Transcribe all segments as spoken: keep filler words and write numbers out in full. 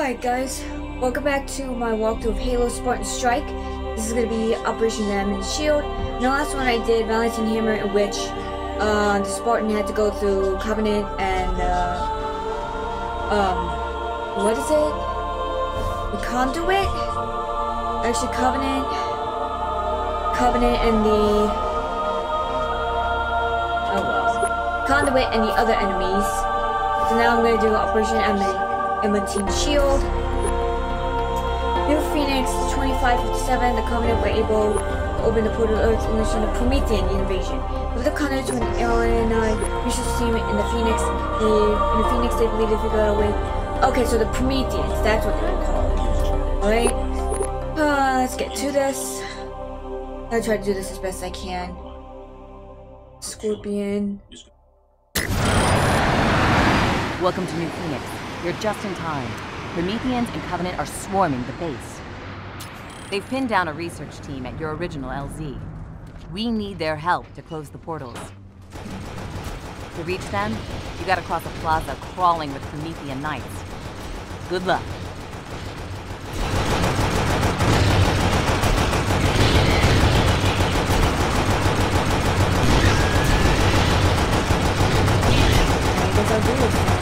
Alright guys, welcome back to my walkthrough of Halo Spartan Strike. This is going to be Operation Diamond Shield. And the last one I did, Valentine Hammer, in which uh, the Spartan had to go through Covenant and, uh, um, what is it? The Conduit? Actually, Covenant, Covenant and the, oh well, Conduit and the other enemies. So now I'm going to do Operation Diamond. Team Shield. New Phoenix twenty-five fifty-seven, the Covenant were able to open the portal to Earth and the Promethean invasion. With the Covenant to an alien uh, mission team in the Phoenix, they, in the Phoenix they believe they figured out a way. Okay, so the Prometheans, that's what they're called. Alright, uh, let's get to this. I'll try to do this as best I can. Scorpion. Welcome to New Phoenix. You're just in time. Prometheans and Covenant are swarming the base. They've pinned down a research team at your original L Z. We need their help to close the portals. To reach them, you gotta cross a plaza crawling with Promethean knights. Good luck. I guess I'll do this.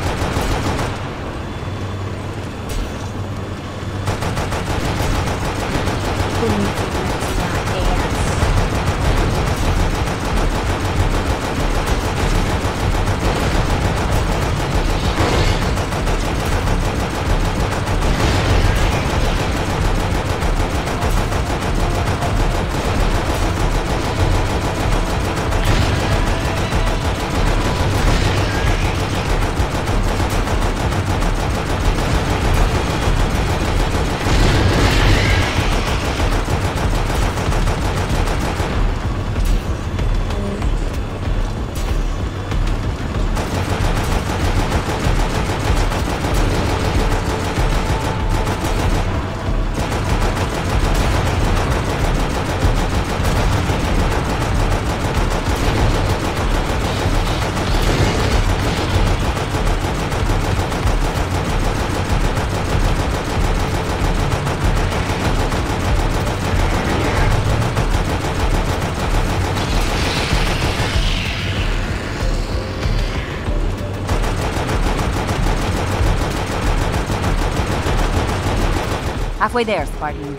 Halfway there, Spartan.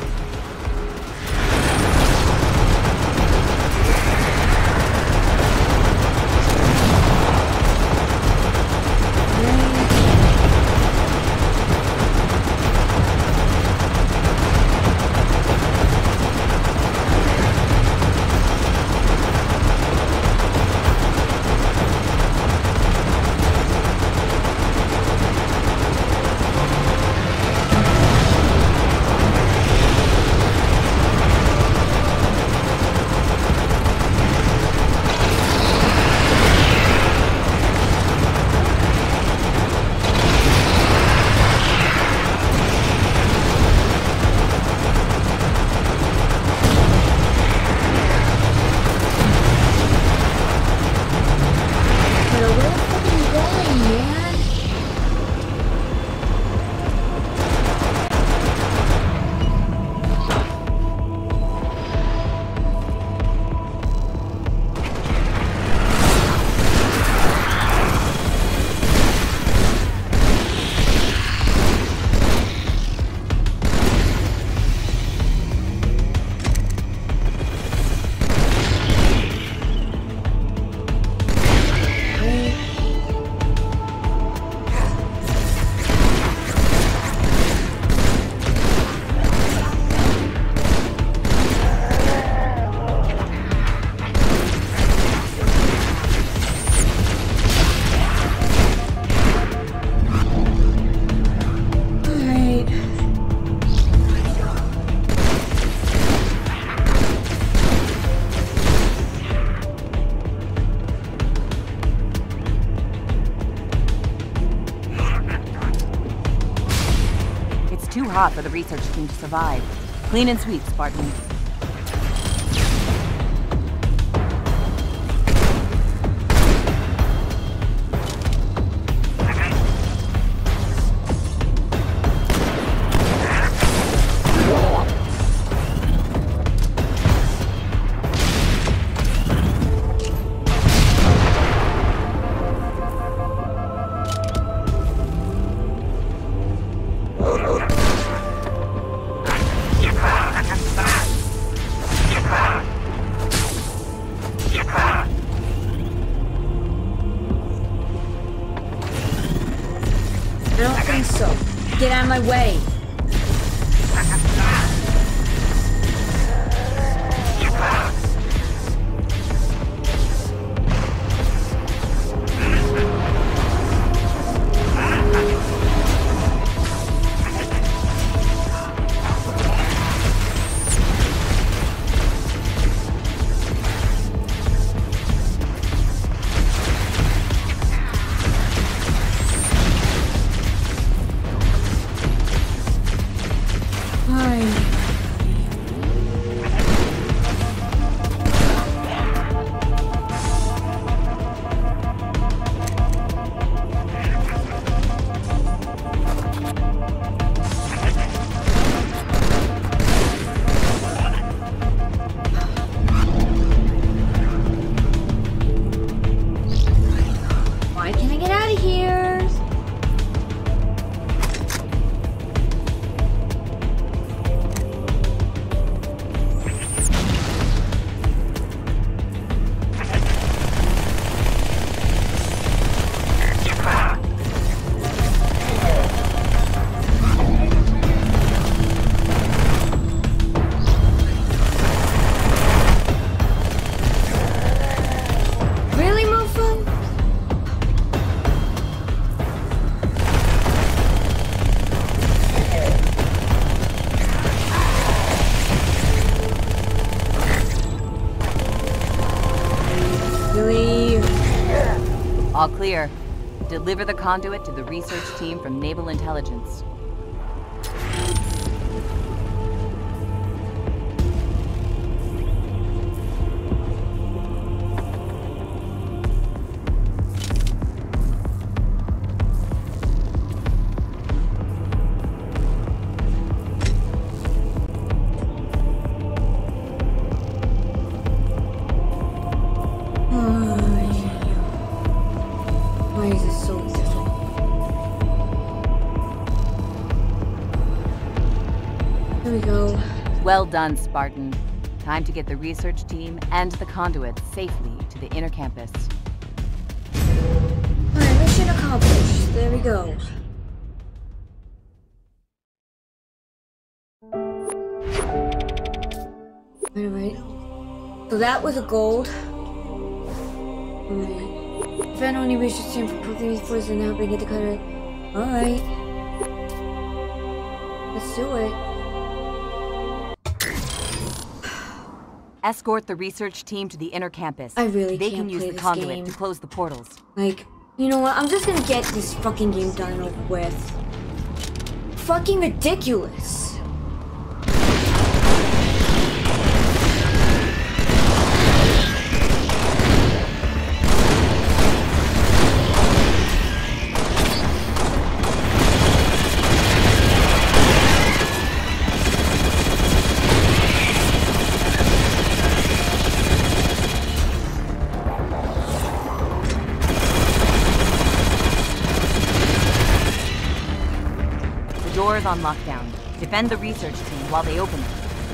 Too hot for the research team to survive. Clean and sweep, Spartan. don't think so. Get out of my way. All clear. Deliver the conduit to the research team from Naval Intelligence. Well done, Spartan. Time to get the research team and the conduit safely to the inner campus. Alright, mission accomplished. There we go. Alright. So that was a gold. Alright. If I only research team for these forces and now bring it to cut it. Alright. Let's do it. Escort the research team to the inner campus. I really they can't can use play the this conduit game. to close the portals. Like, you know what? I'm just gonna get this fucking game done and over with. Fucking ridiculous. Doors on lockdown. Defend the research team while they open it.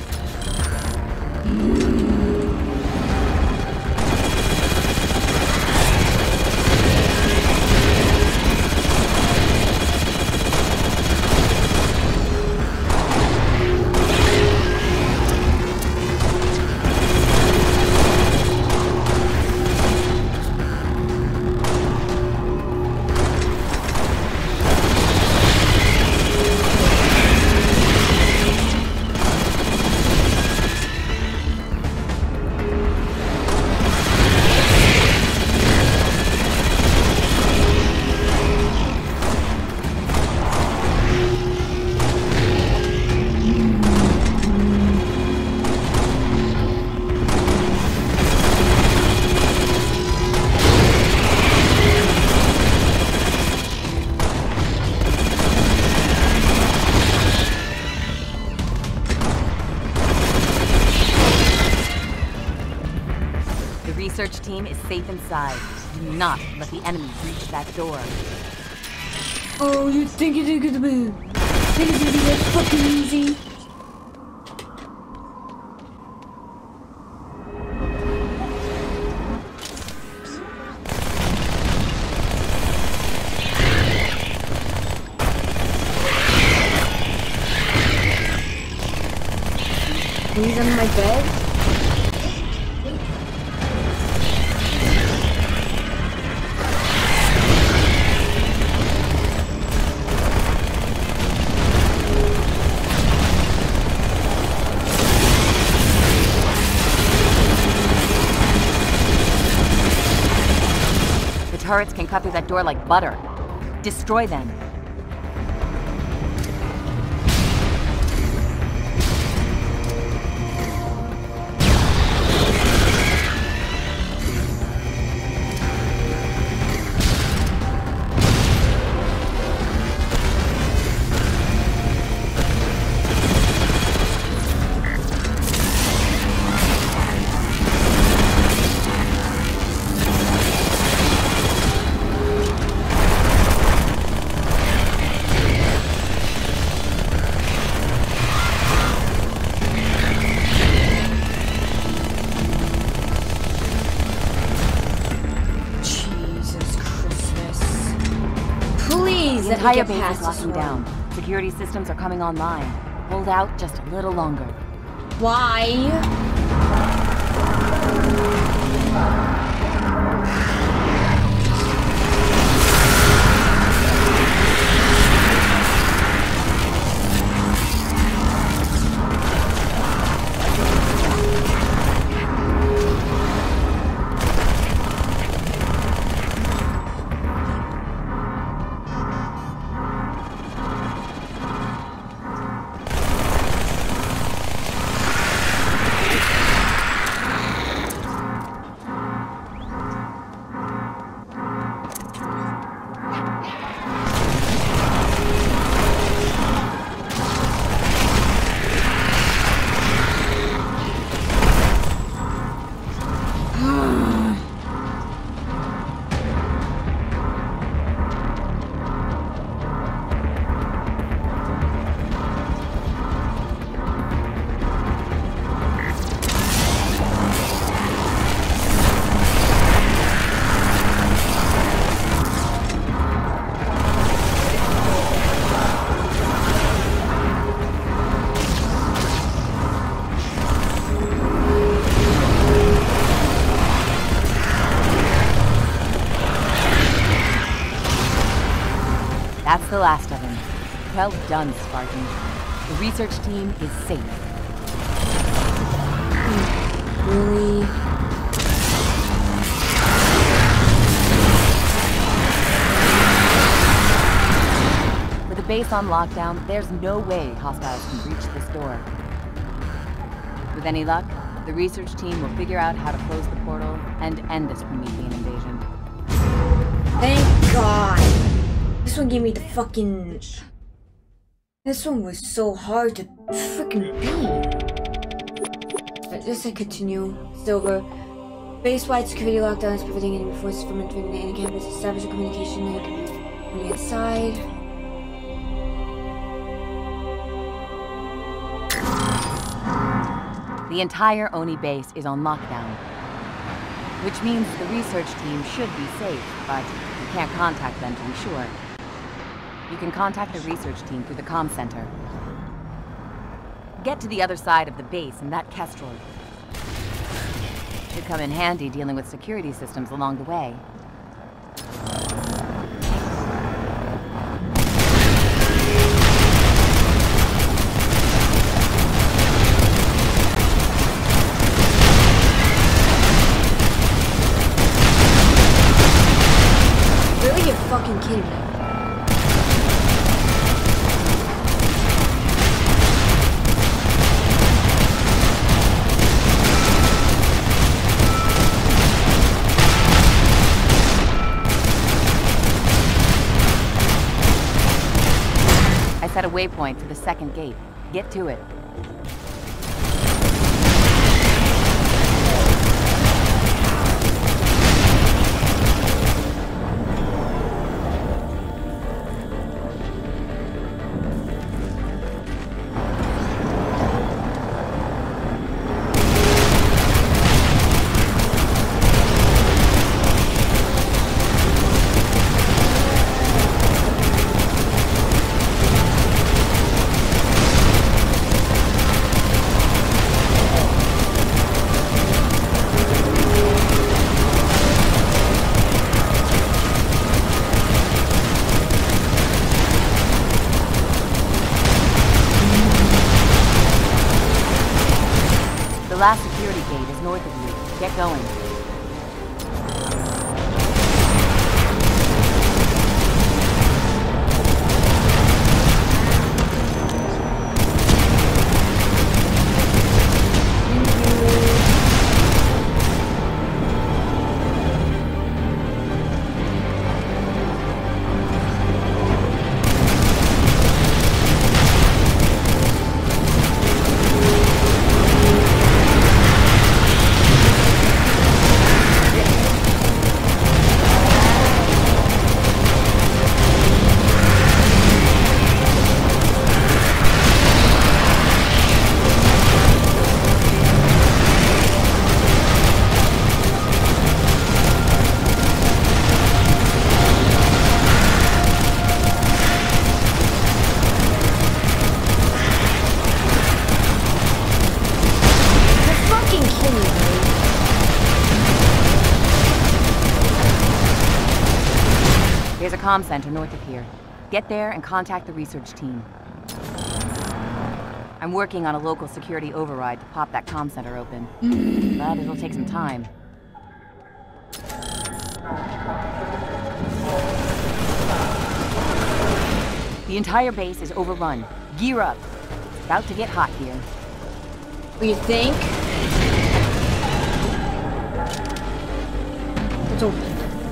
The research team is safe inside. Do not let the enemy reach that door. Oh, you think it's gonna be? Think it's gonna be that fucking easy? He's under my bed? The turrets can cut through that door like butter. Destroy them. Please, The let me entire get base past is this locking one. down. Security systems are coming online. Hold out just a little longer. Why? That's the last of them. Well done, Spartan. The research team is safe. Really? With the base on lockdown, there's no way hostiles can breach this door. With any luck, the research team will figure out how to close the portal and end this Promethean invasion. Thank God. This one gave me the fucking... This one was so hard to freaking beat. But just to continue, Silver. Base-wide security lockdown is preventing enemy forces from entering the enemy campus. Establish a communication link on the inside. The entire Oni base is on lockdown, which means the research team should be safe, but you can't contact them to be sure. You can contact the research team through the comm center. Get to the other side of the base in that Kestrel. Should come in handy dealing with security systems along the way. Really, you're fucking kidding me. Set a waypoint to the second gate. Get to it. last security gate is north of you. Get going. There's a comm center north of here. Get there and contact the research team. I'm working on a local security override to pop that comm center open. But it'll take some time. The entire base is overrun. Gear up. It's about to get hot here. What do you think? It's open.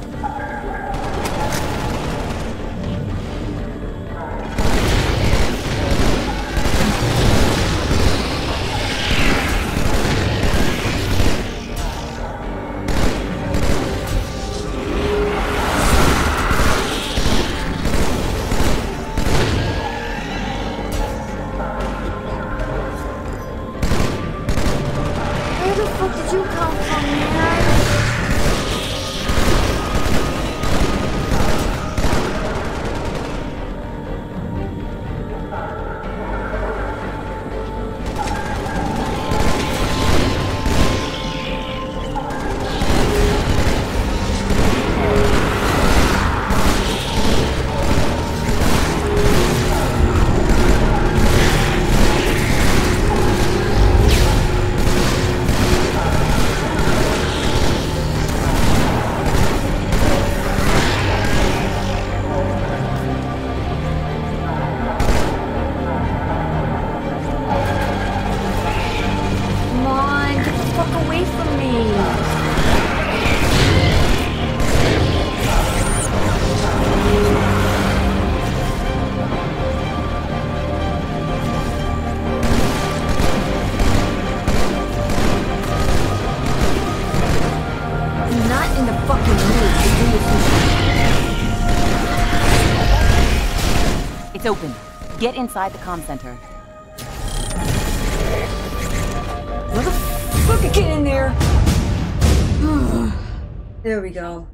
It's open. Get inside the comm center. Motherfucker, get in there! There we go.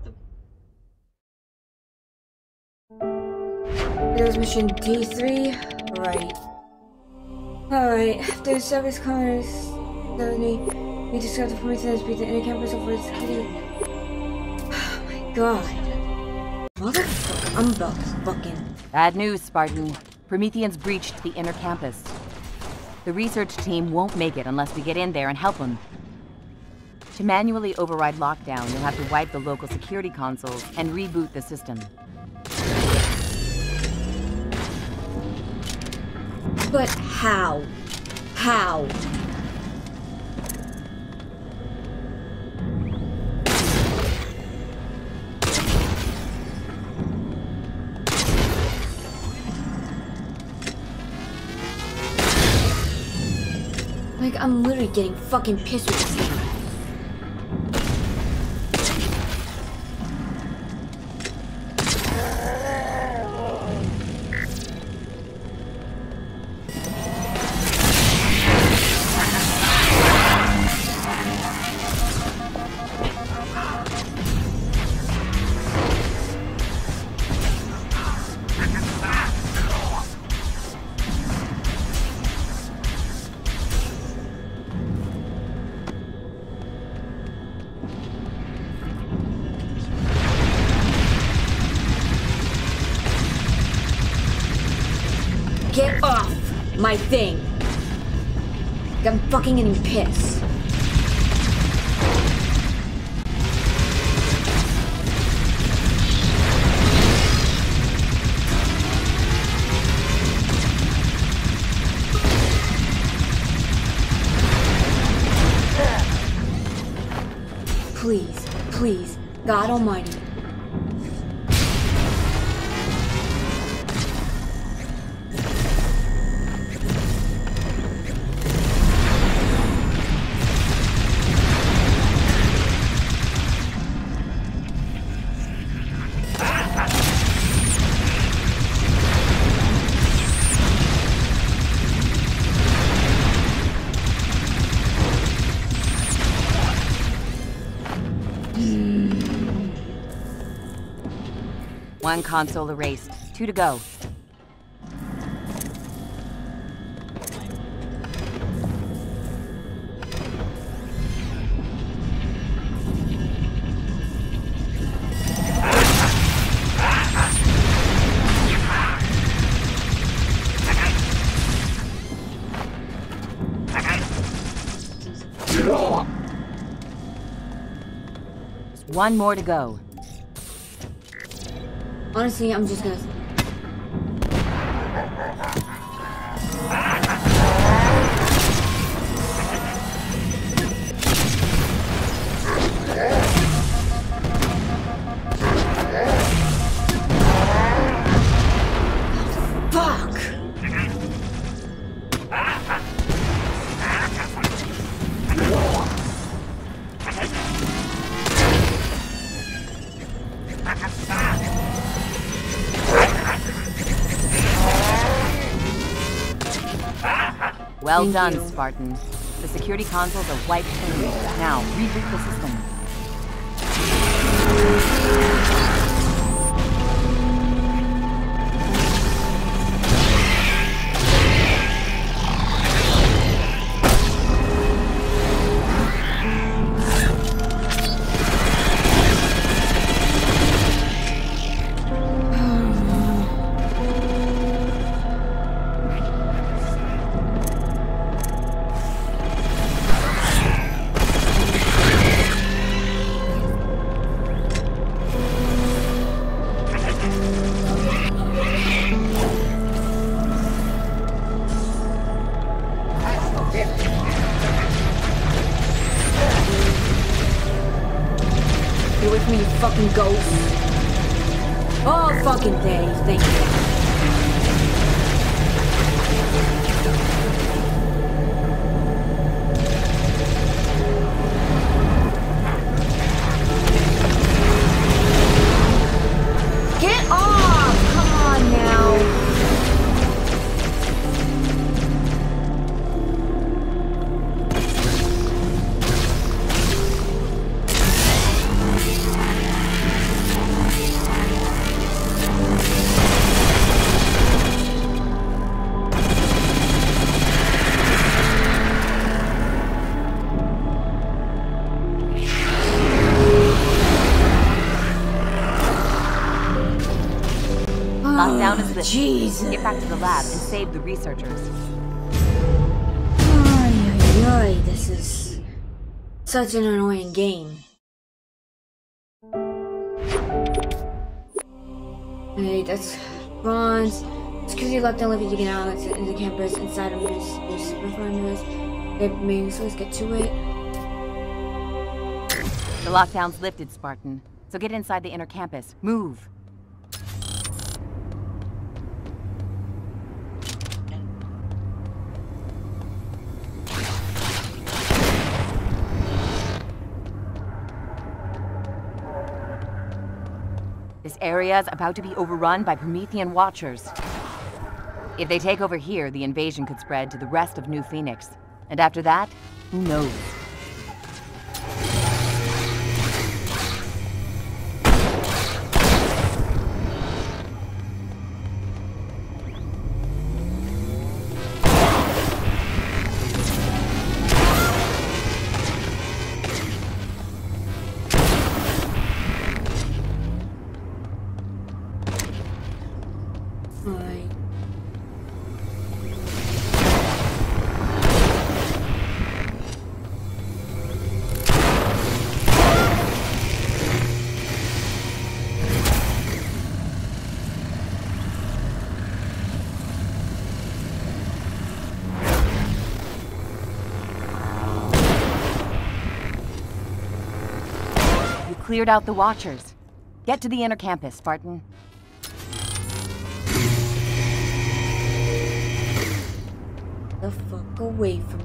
There's mission D three. Right. Alright, after the service commerce seventy, we discovered the Prometheus beat the inner campus of the city. Oh my god. Motherfucker, I'm about to fucking. Bad news, Spartan. Prometheans breached the inner campus. The research team won't make it unless we get in there and help them. To manually override lockdown, you'll have to wipe the local security consoles and reboot the system. But how? How? Like, I'm literally getting fucking pissed with this thing. Get off my thing! I'm fucking getting pissed. please, God Almighty. One console erased. Two to go. There's one more to go. Honestly, I'm just gonna... Fuck! Well Thank done, you. Spartan. The security consoles are wiped clean. Now, reboot the system. You with me, you fucking ghost? All fucking day, thank you. Get off! Come on now. Lockdown is lifted. Jesus. Get back to the lab and save the researchers. Ay, ay, ay, this is such an annoying game. Hey, that's bronze. Security lockdown lifted. You can now exit into the campus inside of this. There's refineries. Okay, maybe so let's get to it. The lockdown's lifted, Spartan. So get inside the inner campus. Move. This area is about to be overrun by Promethean Watchers. If they take over here, the invasion could spread to the rest of New Phoenix. And after that, who knows? Alright. cleared out the Watchers. Get to the inner campus, Spartan. The fuck away from me.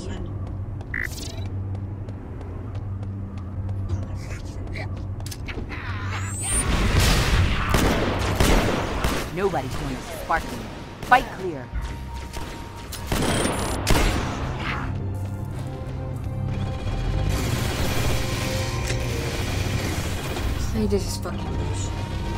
Nobody's going to Spartan. Fight clear. Hey, this is fucking bullshit.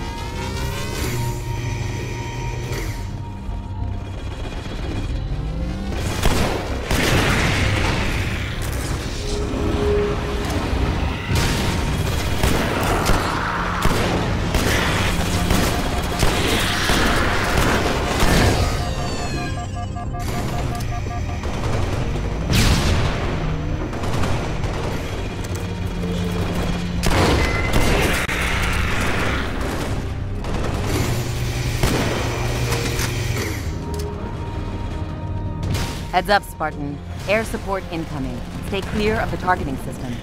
Heads up, Spartan. Air support incoming. Stay clear of the targeting system.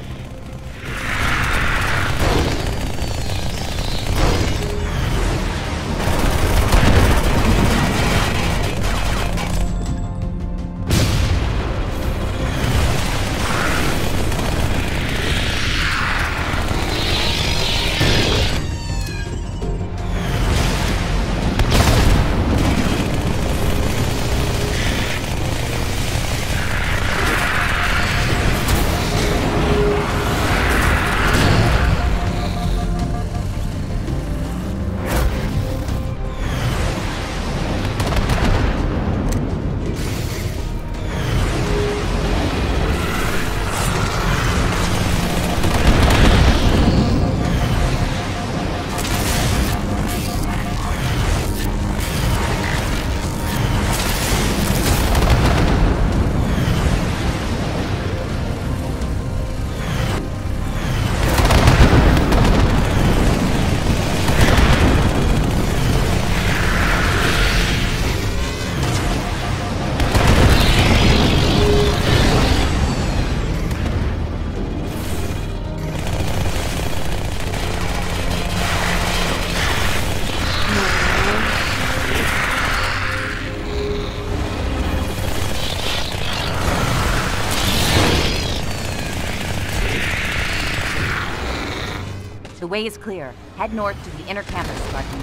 The way is clear. Head north to the inner campus, Spartan.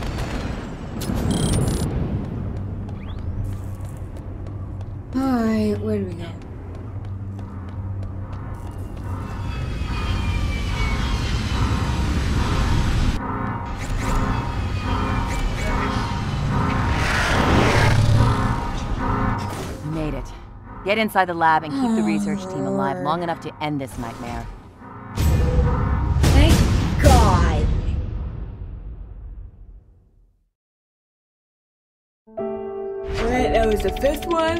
Alright, where do we go? You made it. Get inside the lab and keep the research team alive long enough to end this nightmare. Thank God! Alright, that was the fifth one.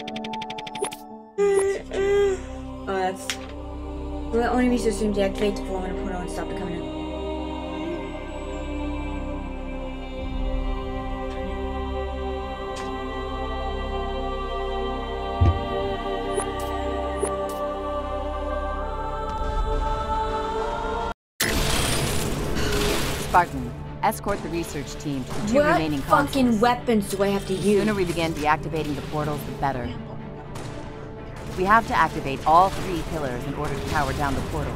Oh, that's... The only research team deactivate the form and portal and stop the coming in. Spartan, escort the research team to the two What remaining fucking consoles. weapons do I have to The use? sooner we begin deactivating the portals, the better. We have to activate all three pillars in order to power down the portals.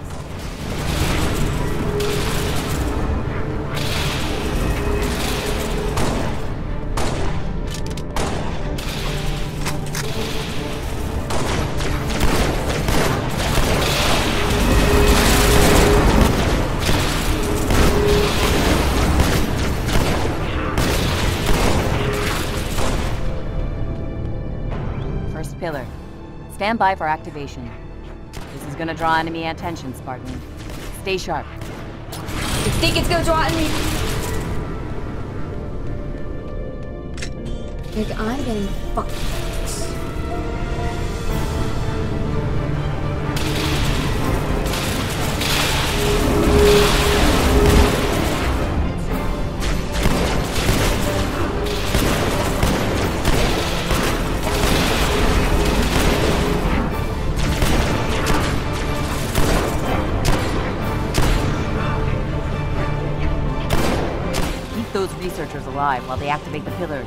First pillar. Stand by for activation. This is gonna draw enemy attention, Spartan. Stay sharp. You think it's gonna draw enemy? Like, I'm getting fucked. alive while they activate the pillars.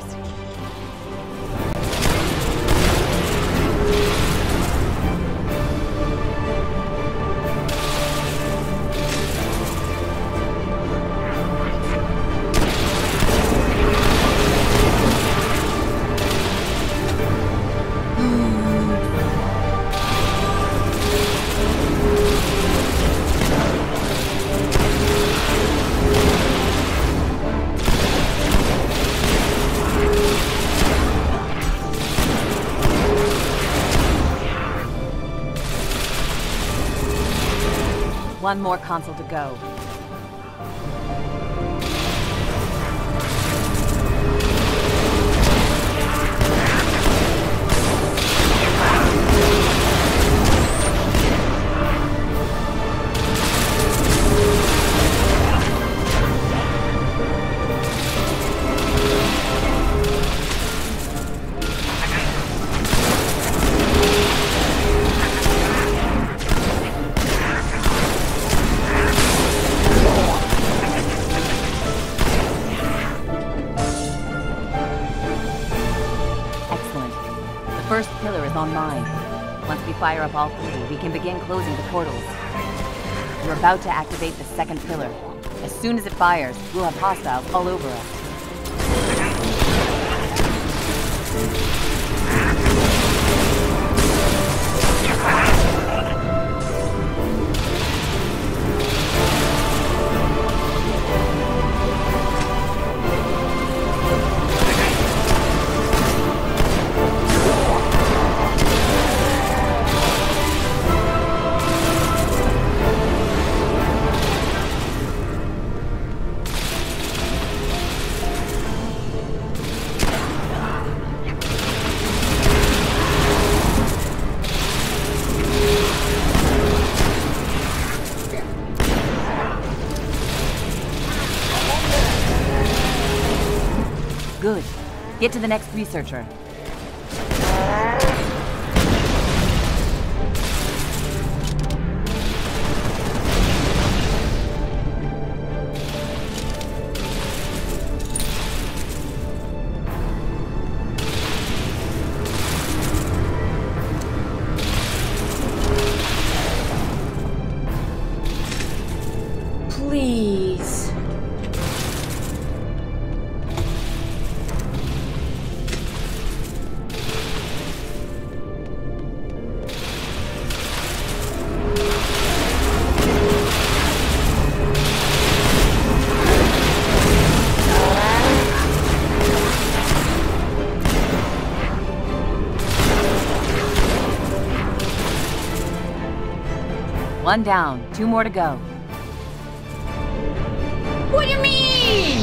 One more console to go. First pillar is online. Once we fire up all three, we can begin closing the portals. We're about to activate the second pillar. As soon as it fires, we'll have hostiles all over us. Good. Get to the next researcher. Please. One down, two more to go. What do you mean?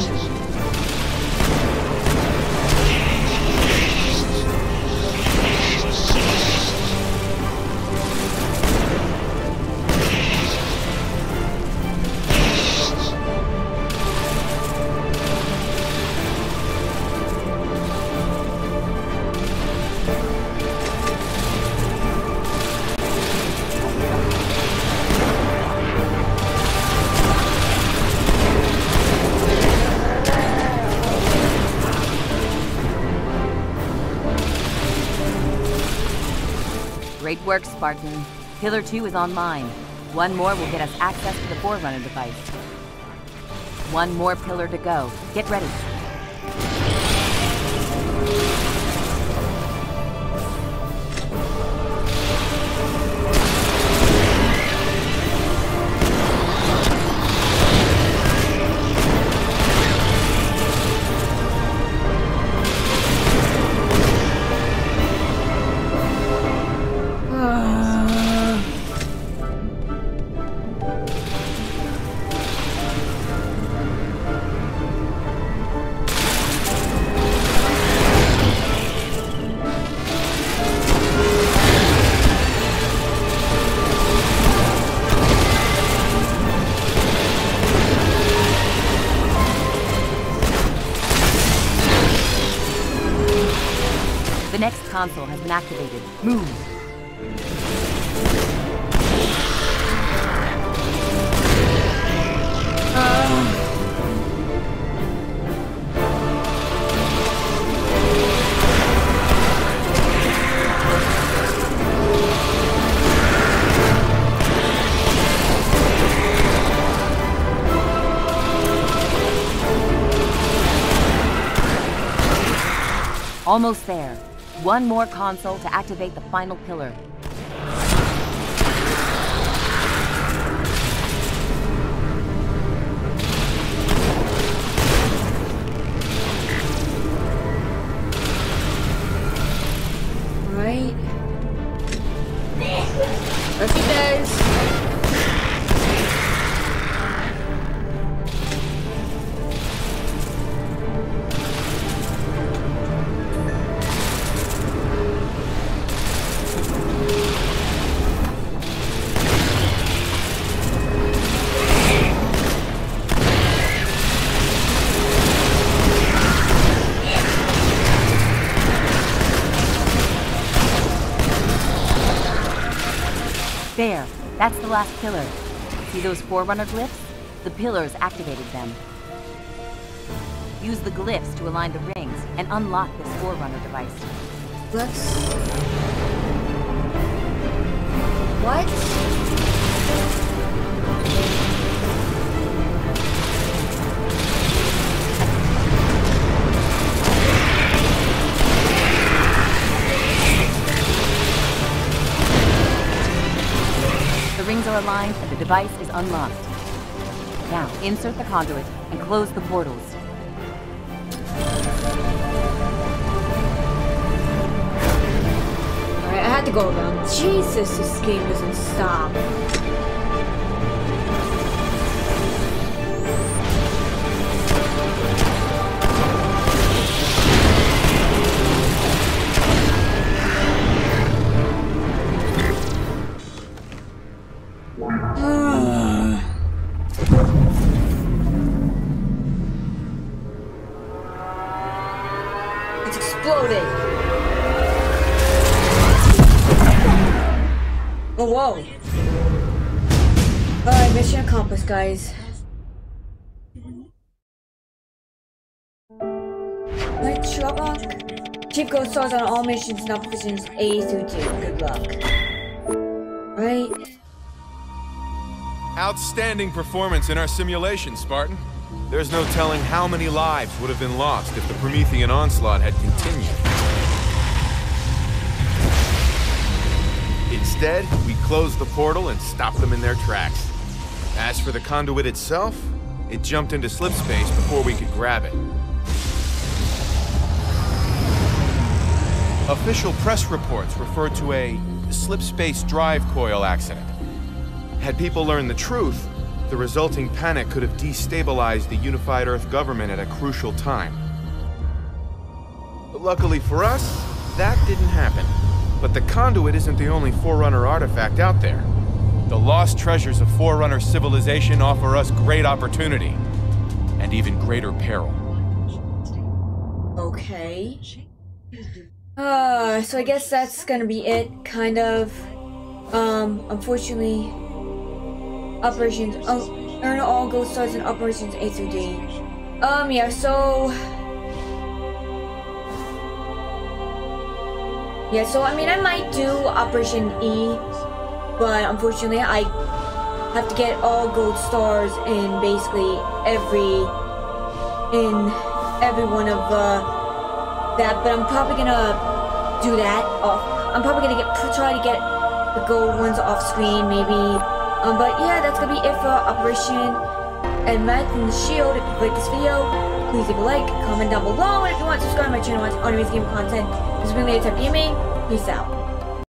Great work, Spartan. Pillar two is online. One more will get us access to the Forerunner device. One more pillar to go. Get ready. The next console has been activated. Move! Uh. Almost there. One more console to activate the final pillar. Alright. There she goes. There, that's the last pillar. See those Forerunner glyphs? The pillars activated them. Use the glyphs to align the rings and unlock this Forerunner device. Let's... What? The rings are aligned and the device is unlocked. Now, insert the conduit and close the portals. Alright, I had to go around. Jesus, this game doesn't stop. It's exploded. Oh, whoa. Alright, mission accomplished, guys. Right, Sherlock. Keep Ghost Stars on all missions and operations A through D. Good luck. Right. Outstanding performance in our simulation, Spartan. There's no telling how many lives would have been lost if the Promethean onslaught had continued. Instead, we closed the portal and stopped them in their tracks. As for the conduit itself, it jumped into slip space before we could grab it. Official press reports refer to a slip space drive coil accident. Had people learned the truth, the resulting panic could have destabilized the unified Earth government at a crucial time. But luckily for us, that didn't happen. But the conduit isn't the only Forerunner artifact out there. The lost treasures of Forerunner civilization offer us great opportunity, and even greater peril. Okay. Uh, so I guess that's gonna be it, kind of. Um, unfortunately, operations, oh, earn all Ghost Stars in operations A through D. Um, yeah, so... Yeah, so I mean, I might do Operation E, but unfortunately, I have to get all gold stars in basically every, in every one of, uh, that, but I'm probably gonna do that off. I'm probably gonna get, try to get the gold ones off screen, maybe. Um, but yeah, that's gonna be it for Operation Enigma from the Shield. If you like this video, please leave a like, comment down below, and if you want to subscribe to my channel, watch Anonymous Game content, this has been Later Type Gaming. Peace out.